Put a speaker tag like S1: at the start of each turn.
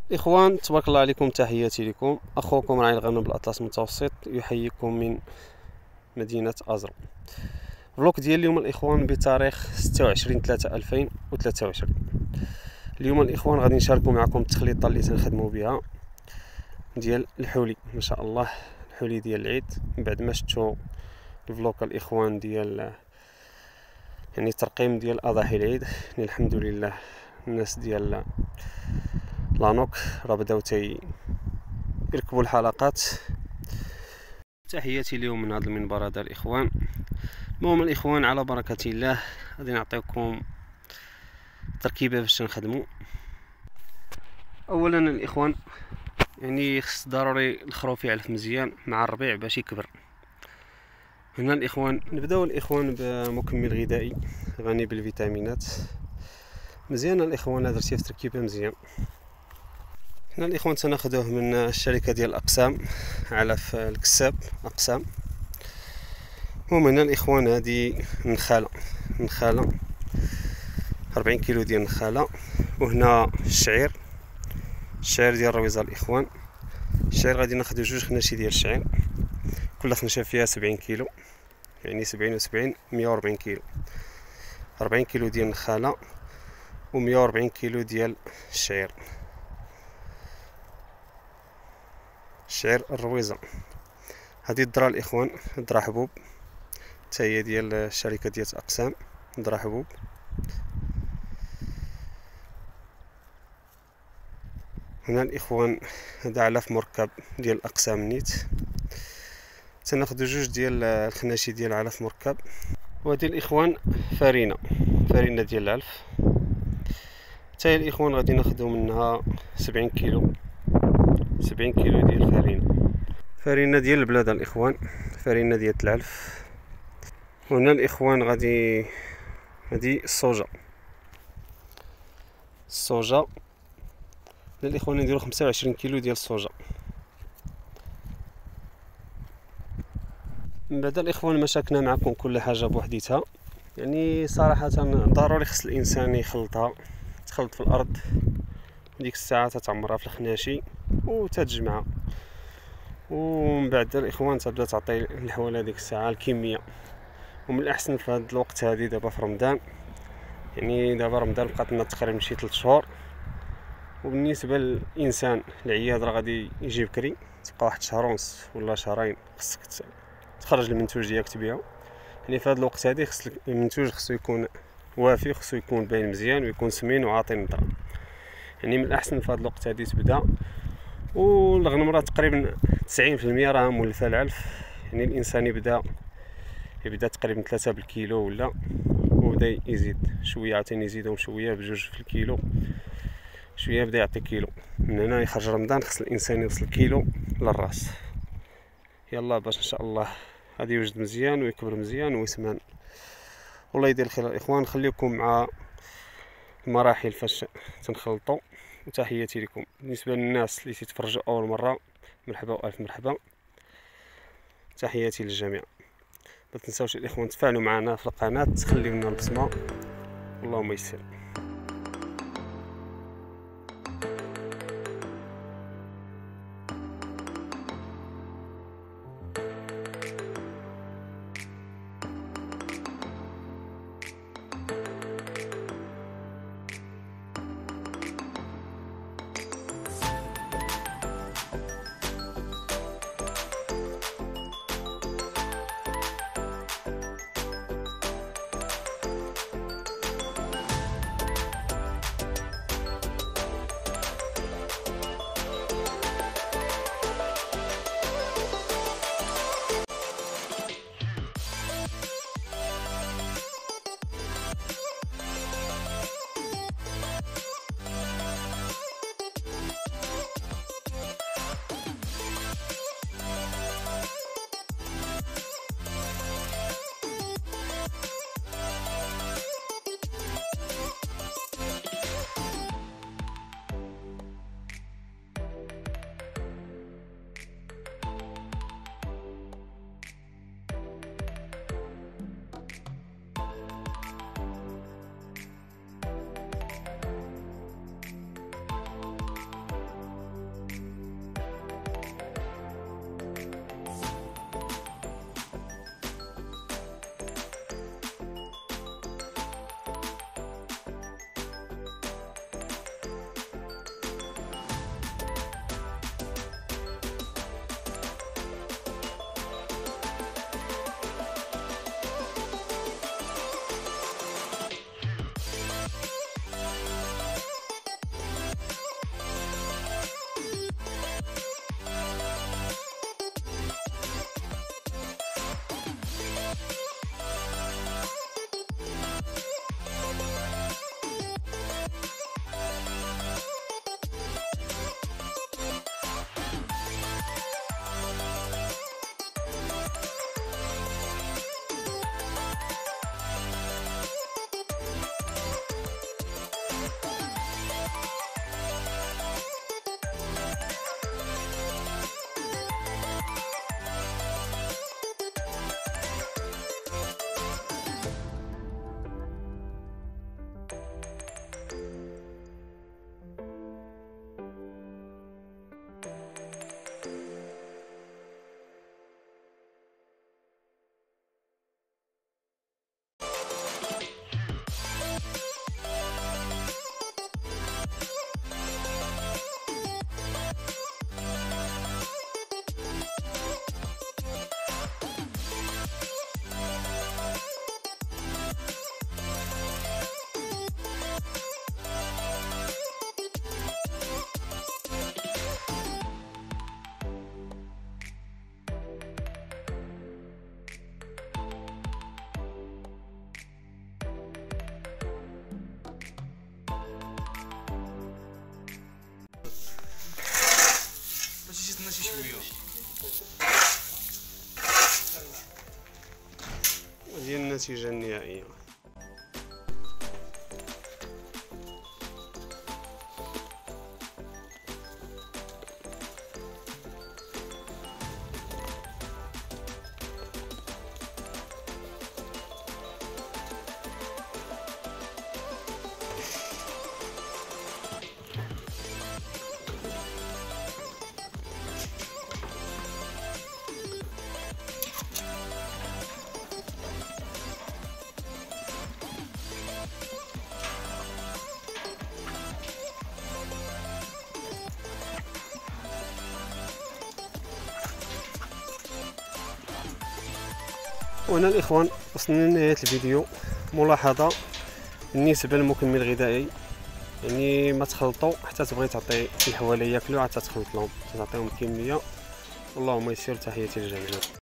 S1: إخوان، تبارك الله عليكم، تحياتي لكم. أخوكم راعي الغنم بالأطلس المتوسط يحييكم من مدينة أزرق. فلوق ديال اليوم الإخوان بتاريخ 26/3/2023. اليوم الإخوان غادي نشاركوا معكم التخليطة اللي تنخدموا بها ديال الحولي. ما شاء الله الحولي ديال العيد. من بعد ما شفتوا الفلوق الإخوان ديال يعني ترقيم ديال أضاحي العيد، يعني الحمد لله الناس ديال لانوك راه بداو يركبوا الحلقات. تحياتي اليوم من هذا المنبر هذا الإخوان. المهم الإخوان، على بركة الله غادي نعطيكم تركيبة باش نخدموا. أولا الإخوان، يعني خص ضروري الخروف يعلف مزيان مع الربيع باش يكبر. هنا الإخوان نبداو الإخوان بمكمل غذائي غني بالفيتامينات. مزيان الإخوان، هذا درتيه في تركيبة مزيان. هنا الإخوان تناخذوه من الشركة ديال أقسام، علف الكساب أقسام. المهم هنا الإخوان هذه نخالة 40 كيلو ديال النخالة. وهنا الشعير ديال الرويزة الإخوان. الشعير غادي ناخذ جوج خناشي ديال الشعير، كل خنشة فيها 70 كيلو، يعني 70 و70 140 كيلو. 40 كيلو ديال النخالة و 140 كيلو ديال الشعير الرويزة. هذه الذرة الإخوان، ذرة حبوب، حتى هي ديال الشركة ديال أقسام، ذرة حبوب. هنا الإخوان هذا علف مركب ديال أقسام نيت. تناخدو جوج ديال الخناشي ديال علف مركب. وهذه الإخوان فرينة ديال العلف. حتى هي الإخوان غادي ناخدو منها 70 كيلو ديال فرينة ديال البلاد الإخوان، فرينة ديال العلف. وهنا الإخوان غادي هذه الصوجا الإخوان نديرو 25 كيلو ديال الصوجا. من بعد الإخوان مشاكنا معكم كل حاجة بوحديتها. يعني صراحة ضروري خص الإنسان يخلطها، تخلط في الأرض ديك الساعة تتعمرها في الخناشي وتتجمعها. ومن بعد الإخوان تبدا تعطي الحوالة ديك الساعة الكمية. ومن الأحسن في هذا الوقت هذه دابا في رمضان، يعني دابا رمضان بقات لنا تقريبا شي 3 شهور. وبالنسبة للإنسان العياد راه غادي يجي بكري، تبقى واحد شهر ونص ولا شهرين خصك تخرج المنتوج ديالك تبيعو. يعني في هذا الوقت هذه خص المنتوج خصو يكون وافي، خصو يكون باين مزيان ويكون سمين وعاطي النضره. يعني من الأحسن في هذا الوقت هذه تبدا. والغنم راه تقريبا 90% راه مولفه العلف. يعني الإنسان يبدا تقريبا 3 بالكيلو ولا، وبدا يزيد شويه، عاوتاني يزيدهم شويه بجوج في الكيلو، شويه بدا يعطي كيلو. من هنا يخرج رمضان خص الانسان يوصل كيلو للراس. يلا باش ان شاء الله غادي يوجد مزيان ويكبر مزيان ويسمان. والله يدير الخير الاخوان. خليكم مع المراحل فاش تنخلطوا. وتحياتي لكم. بالنسبه للناس اللي تيتفرجوا اول مره، مرحبا والف مرحبا، تحياتي للجميع. ما تنساوش الاخوان تفاعلوا معنا في القناه، تخليو لنا البصمه. اللهم يسر. النتيجة النهائية. وهنا الاخوان وصلنا لنهايه الفيديو. ملاحظه بالنسبه للمكمل الغذائي، يعني ما تخلطوا حتى تبغي تعطي الحوالي ياكلوا عاد تخلط لهم، تعطيهم كميه. اللهم يسر. تحياتي للجميع.